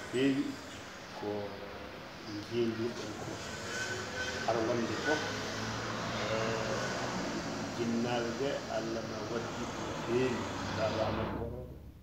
heewi ko jeeyi ɗon ko ar wonde fof jinnaɓe ɓe Allah ma waddi ko heewi baba amadou boro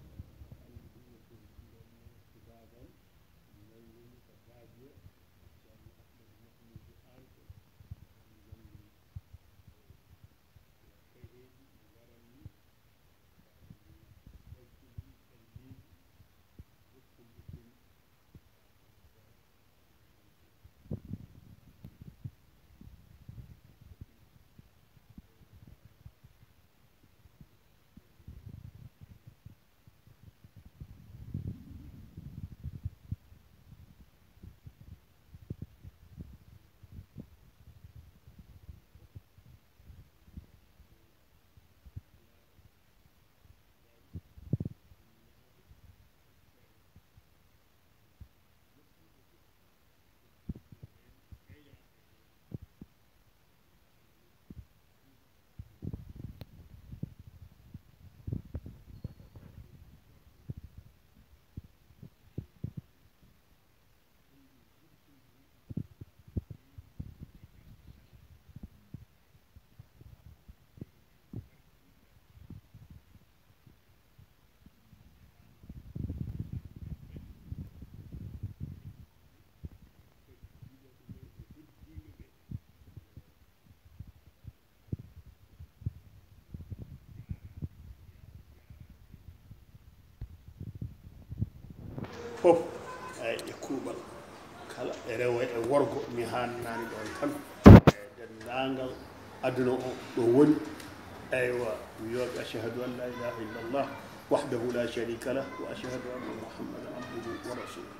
fof e kuuɓal kala e rewo e worgo mi hannani ɗon tan e denndaangal aduna o ɗo woni eywa wiyoɓe achahadu an la ilaha illallah wahdahu la sharika lah wa achahadu anna muhammadan abduhu wa rasuluh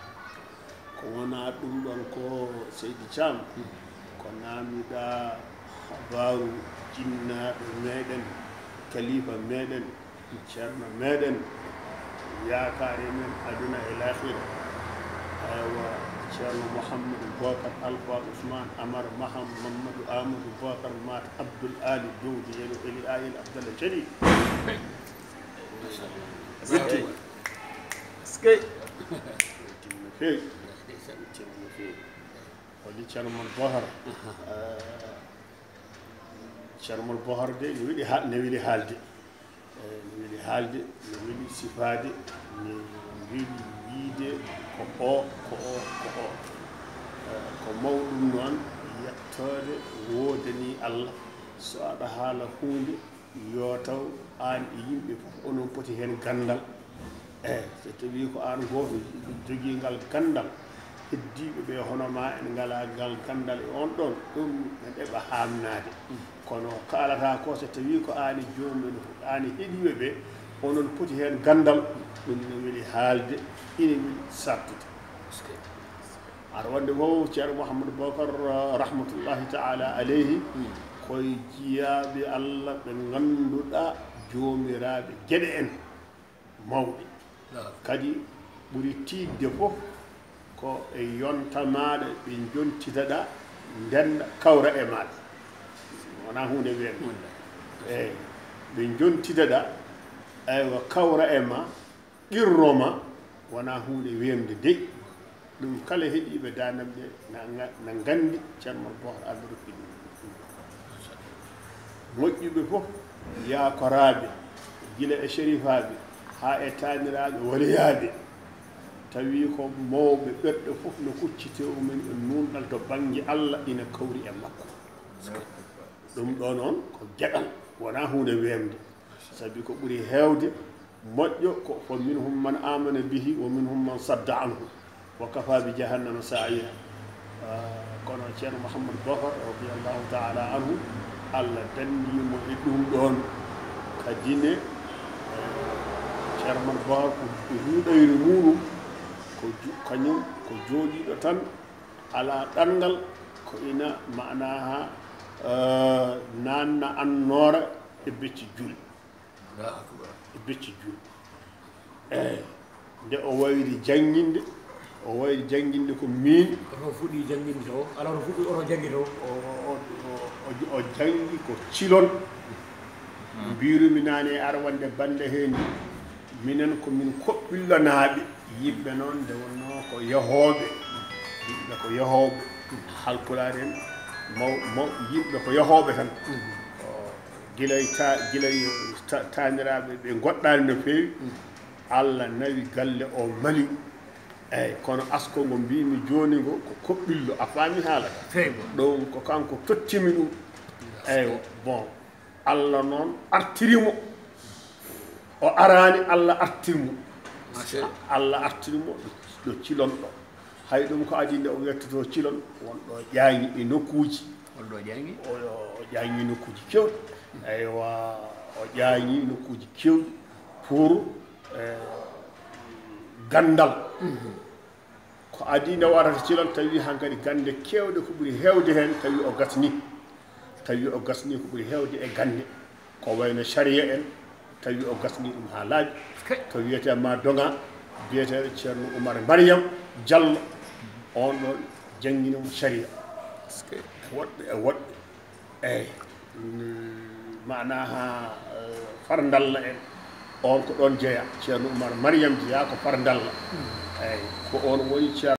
ko wona ɗum ɗon ko seydi thiam ko naamiɗa habaru jinnaɓe meɗen khalifa meɗen ceerno meɗen yaakaare men aduna e lahira aywa ceerno mouhamadou bocar alpha ousmane amar maham mamadou amadou bocar mat abdoul ali dowdi yeɗo eli ayil abdallah thierry wettima skey wettima no feewi wettima no feewi holli ceerno mon bocar ceerno mon bocar de ne weeli haalde ne weeli haalde ne weeli sifaade ne weeli wiide ko o ko mawɗum noon yettoode woodani Allah so aɗa haala huunde yo taw aan e yimɓe fof onon poti heen gandal eyi so tawii ko aan gooto jogii ngal gandal heddiiɓe ɓe hono ma en ngalaa ngal gandal e on ɗon ɗum ne ɗeɓa haamnaade kono kaalata ko so tawii ko aan e joomumen aan e heɗiiɓe ɓe onon poti heen gandal ɗum ne weli haalde ine weli sartude aɗa wonde fof ceerno mouhamadou bocar rahmatullahi taala aleyhi koye jiyaaɓe Allah ɓe ngannduɗaa joomiraaɓe geɗe en mawɓe kadi ɓuri tiidde fof ko e yonta maaɗa ɓe jontitaɗa ndenda kawra e maaɗa wona hunde weeɓe eyi ɓe jontitaɗa aywa kawra e ma qirroma wona hunde weemde dey ɗum kala heeɗiɓe danam ɓe na gandi ceerno bocar Allah rokki ɗum moƴƴuɓe fof yakoraɓe gila e shérifaɓe ha e taniraɓe waliyaɓe tawi ko mawɓe ɓerɗe fof no kuccite umen e nunɗal to banggue Allah ina kawri e makko ɗum ɗo noon ko gueɗal wona hunde weemde sabi ko ɓuuri hewde moƴƴo ko fo minhum man amana bihi wa minhum man sadda anhu wa kafa bi jahannama sa'ira kono ceerno mouhamadou bocar radiallahu taala anhu Allah dandimo e ɗum ɗon kadine ceerno man bocar ko ruɗoyre muɗum kañum ko jooɗiɗo tan ala ɗanngal ko ina manaha nanna annora e becci julɓe e becci julɓe eyi nde o wayri jannginde ko min oto fuɗɗi jannginde to ala oto fuɗɗi oto janngi to o janngi ko cilon mbirumi naane ara wonde bande heen minen ko min koɓɓillanaaɓe yimɓe noon nde wonno ko yahooɓe yimɓe ko yahooɓe halpulaar en maw yimɓe ko yahooɓe tan gilay taaniraaɓe ɓe goɗɗaani no feewi Allah nawi galle o mali eyyi kono asko ngo mbimi jooni ngo ko koɓɓillo a faami haalata ɗum ko kanko tottimi ɗum eyyi bon Allah noon artirimo o arani Allah artirmo Allah artirmo ɗo cilon ɗo hay ɗum ko adi nde o wettoto cilon wonɗo ƴaŋi e nokkuji wonɗo ƴaŋi o ƴaŋi nokkuji kewɗi eywa o ƴaŋi nokkuji kewɗi pour gandal ko adi nde warata cilon tawi hankkadi gande kewɗe ko ɓuuri hewde hen tawi o gasni ko ɓuuri hewde e gande ko wayno sharia en tawi o gasni ɗum ha laaɓi to wiyete ma donga biyeteɗo ceerno oumar mariam diallo on ɗon jangguinomo sharia woɗɓe e woɗɓe eyyi mana ha fardalla en on ko ɗon jeeya ceerno oumar mariam jeeya ko fardalla eyyi ko on woni ceerno